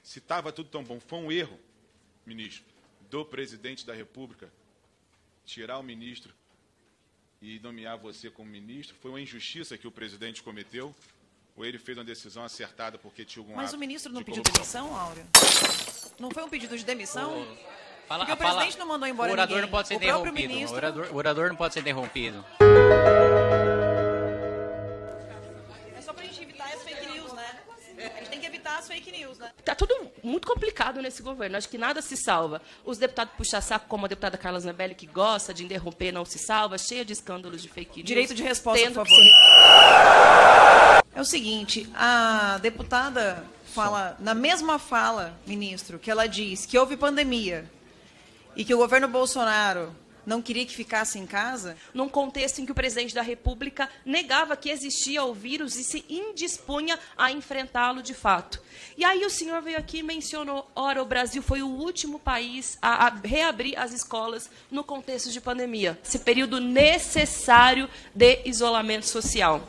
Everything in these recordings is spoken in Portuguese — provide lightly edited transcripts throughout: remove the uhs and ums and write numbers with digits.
Se estava tudo tão bom, foi um erro, ministro, do presidente da República tirar o ministro e nomear você como ministro? Foi uma injustiça que o presidente cometeu? Ou ele fez uma decisão acertada porque tinha algum Mas ato o ministro não de pediu corrupção? demissão, Áureo? Não foi um pedido de demissão? Fala, Porque o presidente não mandou embora o orador ninguém. não pode ser O próprio interrompido. ministro- O orador não pode ser interrompido. É só pra gente evitar as fake news, né? A gente tem que evitar as fake news, né? Está tudo muito complicado nesse governo. Acho que nada se salva. Os deputados puxa-saco, como a deputada Carla Zambelli, que gosta de interromper, não se salva, cheia de escândalos de fake news. Direito de resposta, tendo por que favor. ser- É o seguinte, a deputada fala, na mesma fala, ministro, que ela diz que houve pandemia e que o governo Bolsonaro não queria que ficasse em casa. Num contexto em que o presidente da República negava que existia o vírus e se indispunha a enfrentá-lo de fato. E aí o senhor veio aqui e mencionou, ora, o Brasil foi o último país a reabrir as escolas no contexto de pandemia. Esse período necessário de isolamento social.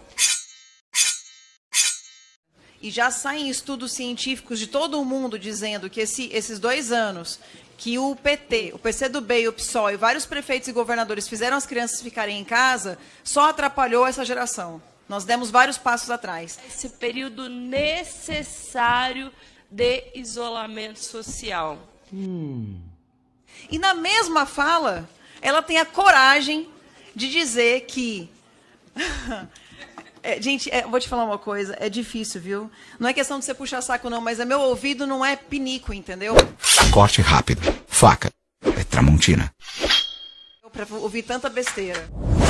E já saem estudos científicos de todo o mundo dizendo que esses 2 anos que o PT, o PCdoB e o PSOL e vários prefeitos e governadores fizeram as crianças ficarem em casa, só atrapalhou essa geração. Nós demos vários passos atrás. Esse período necessário de isolamento social. E na mesma fala, ela tem a coragem de dizer que... gente, vou te falar uma coisa, é difícil, viu? Não é questão de você puxar saco, não, mas meu ouvido não é pinico, entendeu? Corte rápido. Faca. É Tramontina. Pra ouvir tanta besteira.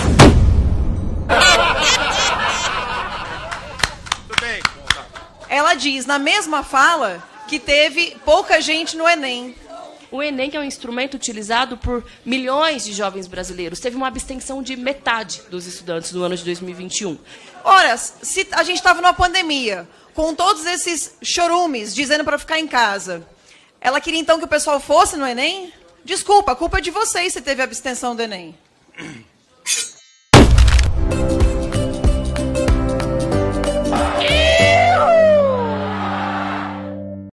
Tudo bem. Ela diz, na mesma fala, que teve pouca gente no Enem. O Enem, que é um instrumento utilizado por milhões de jovens brasileiros, teve uma abstenção de metade dos estudantes no ano de 2021. Ora, se a gente estava numa pandemia, com todos esses chorumes dizendo para ficar em casa, ela queria então que o pessoal fosse no Enem? Desculpa, a culpa é de vocês se teve abstenção do Enem.